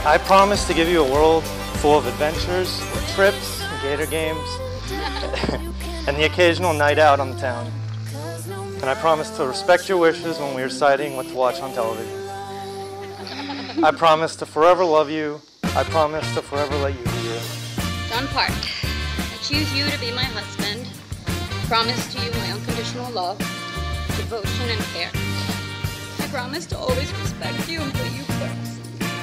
I promise to give you a world full of adventures, trips, gator games, and the occasional night out on the town. And I promise to respect your wishes when we are deciding what to watch on television. I promise to forever love you. I promise to forever let you be you. John Park, I choose you to be my husband. I promise to you my unconditional love, devotion, and care. I promise to always respect you and put you first.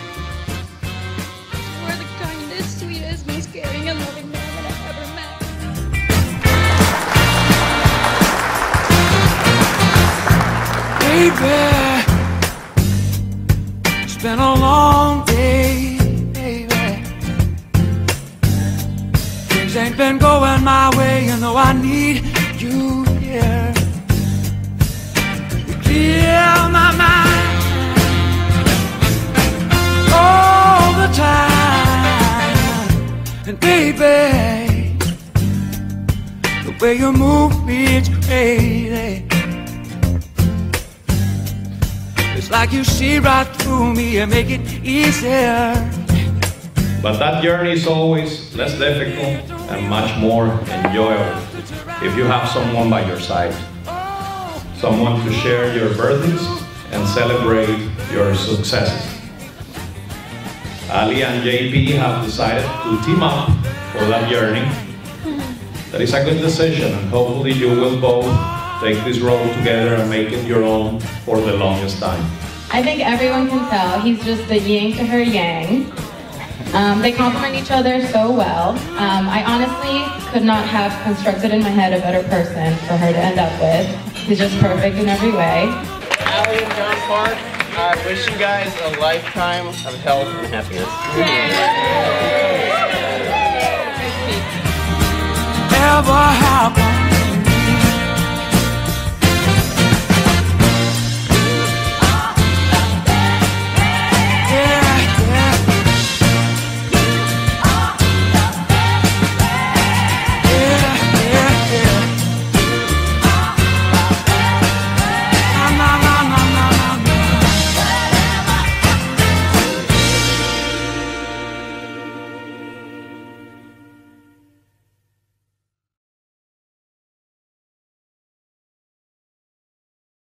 You are the kindest, sweetest, most caring, and loving man that I've ever met. Baby, it's been a long day, baby. Things ain't been going my way, you know I need you here. You clear my mind all the time. And baby, the way you move me, it's crazy. It's like you see right through me and make it easier. But that journey is always less difficult and much more enjoyable if you have someone by your side. Someone to share your burdens and celebrate your successes. Ali and JP have decided to team up for that journey. That is a good decision, and hopefully you will both take this road together and make it your own for the longest time. I think everyone can tell he's just the yin to her yang. They complement each other so well. I honestly could not have constructed in my head a better person for her to end up with. He's just perfect in every way. Ali and John Park, I wish you guys a lifetime of health and happiness. Ever